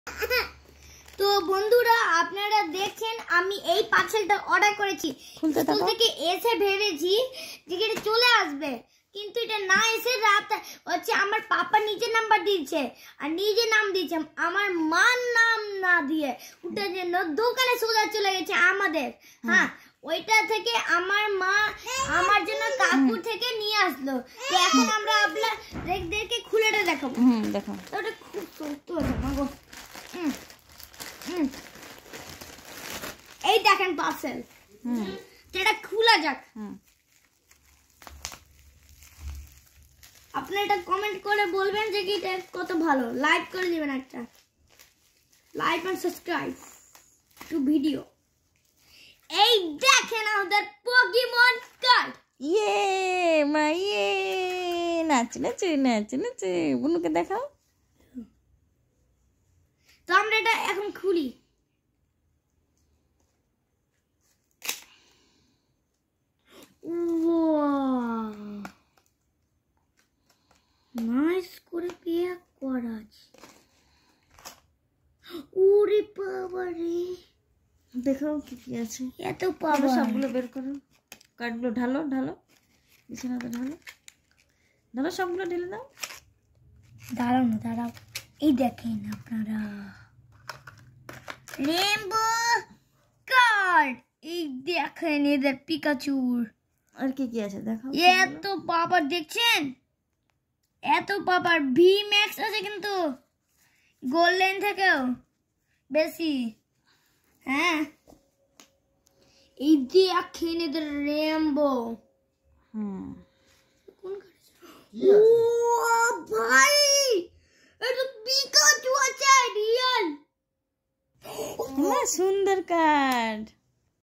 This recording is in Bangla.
তো বন্ধুরা আপনারা দেখছেন আমি এই পার্সেলটা অর্ডার করেছি। স্কুল থেকে এসে ভেবেছি যে এটা চলে আসবে, কিন্তু এটা না এসে রাত হচ্ছে আমার পাপা নিজে নাম্বার দিয়েছে আর নিজে নাম দিয়েছে, আমার মার নাম না দিয়ে ওটার জন্য দোকানে সোজা চলে গেছে আমাদের। হ্যাঁ, ওইটা থেকে আমার মা আমার জন্য কাকুর থেকে নিয়ে আসলো। তো এখন আমরা আপনাদেরকে খুলেটা দেখাবো। দেখো ওটা খুব শক্ত আছে মাগো। এই দেখেন পার্সেল, এটা খোলা যাক। আপনি এটা কমেন্ট করে বলবেন যে কি এটা কত ভালো, লাইক করে দিবেন, একটা like and subscribe to video. এই দেখেন আমাদের পোকেমন কার্ড। ইয়ে মা ইয়ে, নাচ নাচ নাচ নাচ, বুনুকে দেখাও। তো আমরা এটা এখন খুলি। নাইস করে প্যাক করা আছে। ওরে বাবা রে, দেখাও কি কি আছে। এত পাবো, সবগুলো বের করো, কার্ডগুলো ঢালো ঢালো, বিছানাতে ঢালো ঢালো, সবগুলো ঢেলে দাও। দাঁড়াও না, দাঁড়াও। এই দেখেন আপনারা রেইনবো কার্ড, এই দেখেন এদের পিকাচুর। আর কি কি আছে দেখাও। এত পাপার দেখছেন, এত পাপার ভি ম্যাক্স আছে কিন্তু গোল্ডেন থেকেও বেশি। হ্যাঁ, এই দেখেন এদের রেইনবো। কোন ও ভাই, এটা পিকাচু আছে রিয়েল। সুন্দর কার্ড।